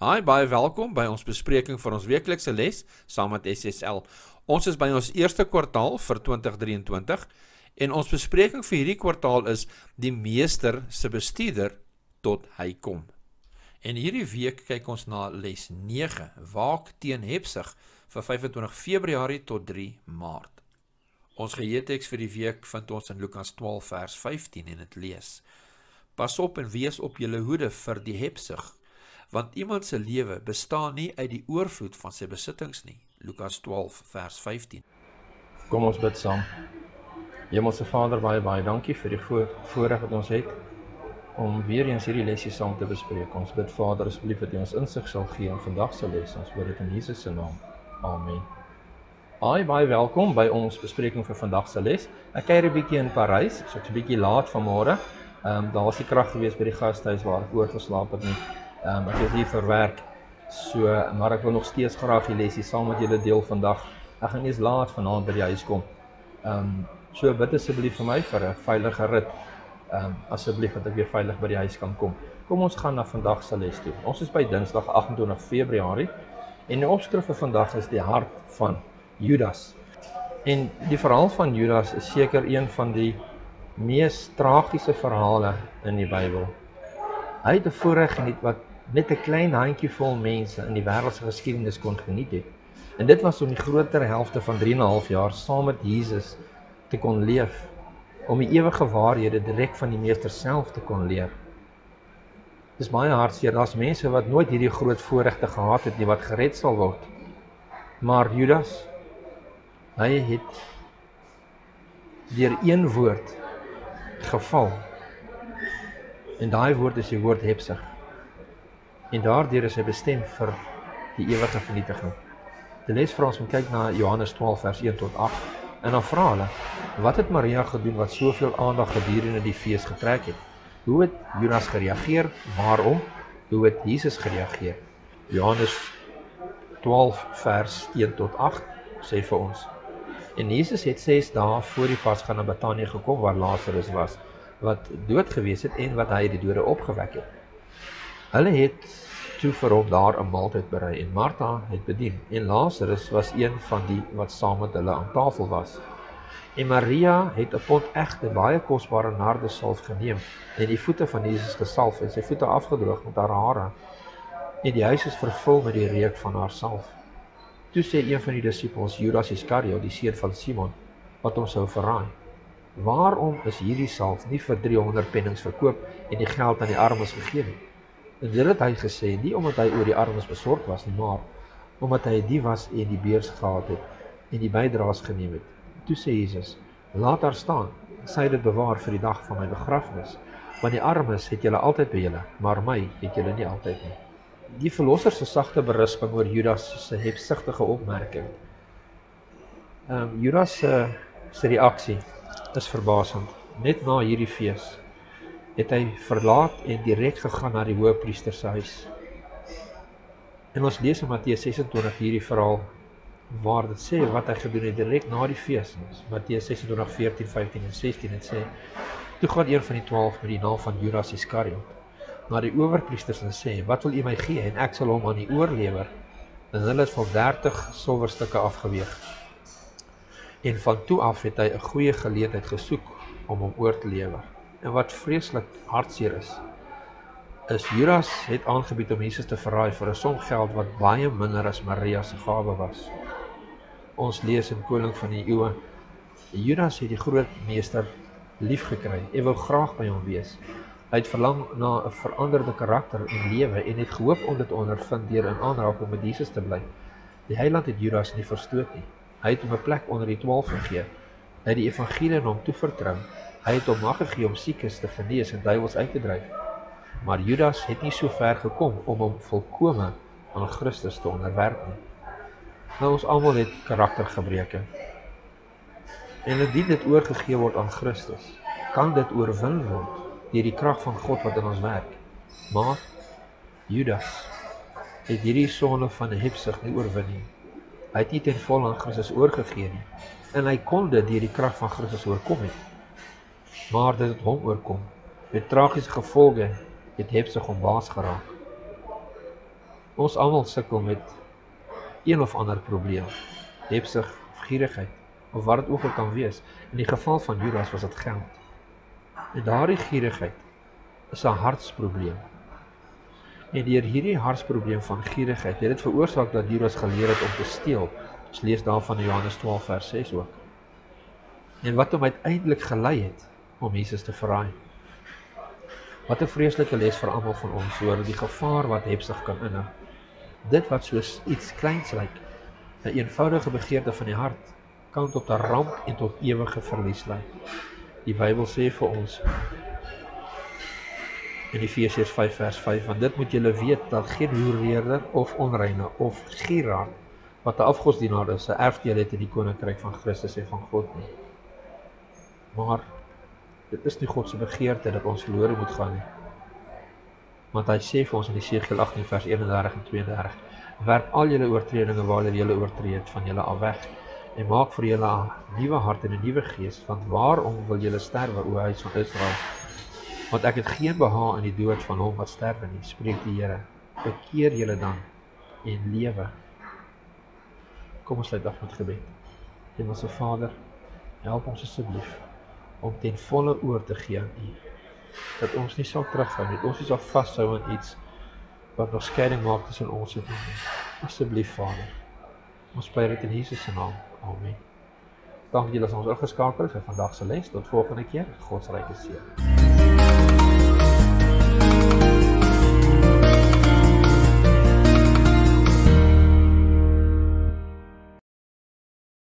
Hi, baie welkom by ons bespreking vir ons weeklikse les saam met SSL. Ons is by ons eerste kwartaal vir 2023 en ons bespreking vir hierdie kwartaal is die meester se bestuurder tot hy kom. En hierdie week kyk ons na les 9, waak teen hebsug vir 25 Februarie tot 3 Maart. Ons geheeteks vir die week vind ons in Lukas 12 vers 15 en het lees: Pas op en wees op julle hoede vir die hebsug, want iemand se lewe bestaan nie uit die oorvloed van sy besittings nie. Lukas 12 vers 15. Kom ons bid saam. Hemelse Vader, baie dankie vir die voorreg wat ons het om weer eens hierdie lesie saam te bespreek. Ons bid Vader asseblief dat U ons insig sal gee in vandag se les. Ons bid dit in Jesus se naam. Amen. Baie welkom by ons bespreking vir vandag se les. Ek kuier 'n bietjie in Parys, so ek's 'n bietjie laat vanmôre. Daar was nie krag gewees by die gastehuis waar ek oorgeslaap het nie. Ek is hier vir werk, maar ek wil nog steeds graag die lesie saam met julle deel vandag. Ek gaan eers laat vanaand by die huis kom. So bid asseblief vir my vir 'n veilige rit. Asseblief dat ek weer veilig by die huis kan kom. Kom ons gaan na vandag se les toe. Ons is by Dinsdag 28 Februarie en die opskrif vir vandag is die hart van Judas. En die verhaal van Judas is seker een van die mees tragiese verhale in die Bybel. Hy het 'n voorreg geniet wat net 'n klein handjievol mense in die wêreldse geskiedenis kon geniet het. En dit was om die groter helfte van 3,5 jaar saam met Jesus te kon leef, om die ewige waarhede direk van die meester self te kon leer. Dis baie hartseer, daar's mense wat nooit hierdie groot voorregte gehad het nie, wat gered sal word. Maar Judas, hy het deur een woord geval. En daai woord is die woord hebsug. En daardeur is hy bestem vir die ewige vernietiging. Die les vra ons om kyk na Johannes 12 vers 1 tot 8. En dan vra hulle, wat het Maria gedoen wat soveel aandag gedurende die fees getrek het? Hoe het Judas gereageer? Waarom? Hoe het Jesus gereageer? Johannes 12 vers 1 tot 8 sê vir ons: En Jesus het 6 dae voor die Pasga na Betanië gekom waar Lazarus was, wat dood gewees het en wat hy die dode opgewek het. Hulle het toe vir hom daar 'n maaltyd berei en Martha het bedien en Lazarus was een van die wat saam met hulle aan tafel was. En Maria het 'n pot egte baie kosbare nardesalf geneem en die voete van Jesus gesalf en sy voete afgedroog met haar hare. En die huis is vervul met die reuk van haar salf. Toe sê een van die disippels, Judas Iskariot, die seun van Simon, wat hom sou verraai: Waarom is hierdie salf nie vir 300 pennings verkoop en die geld aan die armes gegee nie? En dit het hy gesê, nie omdat hy oor die armes besorg was nie, maar omdat hy die was en die beurs gehad het en die bydraes geneem het. Toe sê Jesus: Laat haar staan, sy het dit bewaar vir die dag van my begrafnis, want die armes het julle altyd by julle, maar my het julle nie altyd nie. Die verlosser se sagte berisping oor Judas se hebsugtige opmerking. Judas se reaksie is verbasend. Net na hierdie fees het hy verlaat en direk gegaan na die hoëpriester se huis. En ons lees in Matteus 26 hierdie verhaal waar dit sê wat hy gedoen het direk na die fees. Matteus 26, 14, 15 en 16 het sê: Toe gaan een van die 12 met die naam van Judas Iskariot na die owerpriesters en sê: Wat wil u my gee en ek sal hom aan u oorlewer? En hulle het van 30 silwerstukke afgeweeg. En van toe af het hy 'n goeie geleentheid gesoek om hom oor te lewer. En wat vreeslik hartseer is Judas het aangebied om Jesus te verraai vir 'n som geld wat baie minder as Maria se gawe was. Ons lees in Koning van die Eeue: Judas het die groot meester lief gekry en wou graag by hom wees. Hy het verlang na 'n veranderde karakter en lewe en het gehoop om dit ondervind deur in aanraking met Jesus te bly. Die Heiland het Judas nie verstoot nie. Hy het hom 'n plek onder die 12 gegee. Hy het die evangelie aan hom toevertrou. Hy het hom mag gegee om siekes te genees en duiwels uit te dryf. Maar Judas het nie so ver gekom om hom volkome aan Christus te onderwerp nie. Nou, ons almal het karaktergebreke. En indien dit oorgegee word aan Christus, kan dit oorwin word deur die krag van God wat in ons werk. Maar Judas het hierdie sonde van 'n hebsug nie oorwin nie. Hy het nie ten volle aan Christus oorgegee nie. En hy kon dit deur die krag van Christus oorkom het. Maar dit het hom oorkom. Met tragiese gevolge het hebsug hom baas geraak. Ons almal sukkel met een of ander probleem, hebsug of gierigheid, of wat dit ook al kan wees. In die geval van Judas was dit geld. En daardie gierigheid is 'n hartsprobleem. En deur hierdie hartsprobleem van gierigheid, het dit veroorsaak dat Judas geleer het om te steel. Ons lees daarvan in Johannes 12 vers 6 ook. En wat hom uiteindelik gelei het om Jesus te verraai. Wat 'n vreeslike les vir almal van ons oor die gevaar wat hebsug kan inhou. Dit wat soos iets kleins lyk, 'n eenvoudige begeerte van die hart, kan tot 'n ramp en tot ewige verlies lei. Die Bybel sê vir ons in Efesiërs 5 vers 5, want dit moet julle weet dat geen hoereerder of onreine of gieraard, wat 'n afgodsdienaar is, 'n erfdeel het in die koninkryk van Christus en van God nie. Maar dit is nie God se begeerte dat ons verlore moet gaan nie. Want hy sê vir ons in Jesegiel 18 vers 31 en 32, werp al julle oortredinge waar julle oortree het van julle af weg, en maak vir julle 'n nuwe hart en 'n nuwe gees, want waarom wil julle sterwe, o huis van Israel? Want ek het geen behaag in die dood van hom wat sterwe nie, spreek die Here. Bekeer julle dan en lewe. Kom ons sluit af met gebed. Hemelse Vader, help ons asseblief om ten volle oor te gee aan U. Dat ons nie sal terughou nie, ons nie sal vashou aan iets wat nog skeiding maak tussen ons en U nie. Asseblief Vader, ons bid dit in Jesus se naam. Amen. Dankie dat ons ingeskakel het vir vandag se les. Tot volgende keer. God se ryke seën.